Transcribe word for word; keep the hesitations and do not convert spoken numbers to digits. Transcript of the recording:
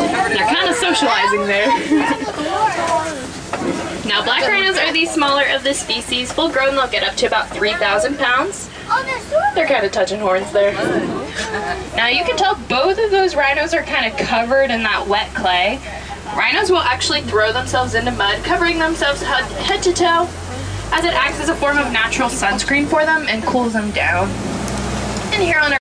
They're kind of socializing there. Now, black rhinos are the smaller of the species. Full grown, they'll get up to about three thousand pounds. They're kind of touching horns there. Now, you can tell both of those rhinos are kind of covered in that wet clay. Rhinos will actually throw themselves into mud, covering themselves head to toe, as it acts as a form of natural sunscreen for them and cools them down. And here on our